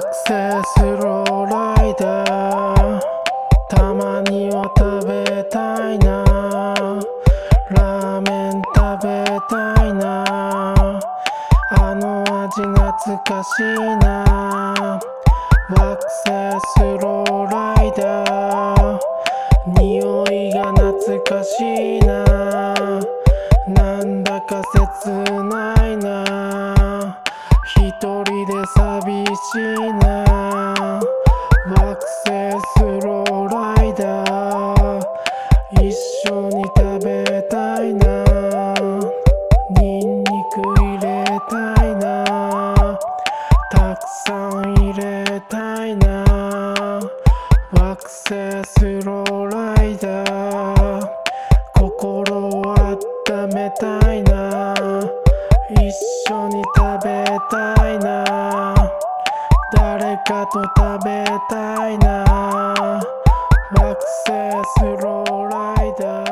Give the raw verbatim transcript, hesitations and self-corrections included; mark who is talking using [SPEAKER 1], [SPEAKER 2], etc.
[SPEAKER 1] 星スローライダー、たまには食べたいな。ラーメン食べたいな。あの味懐かしいな。惑星スローライダー、匂いが懐かしいな。なんだか切ないな。一人で寂しいな。惑星スローライダー、一緒に食べたいな。ニンニク入れたいな。たくさん入れたいな。惑星スローライダー、心を温めたいな。一緒に食べたいな。誰かと食べたいな。惑星スローライダー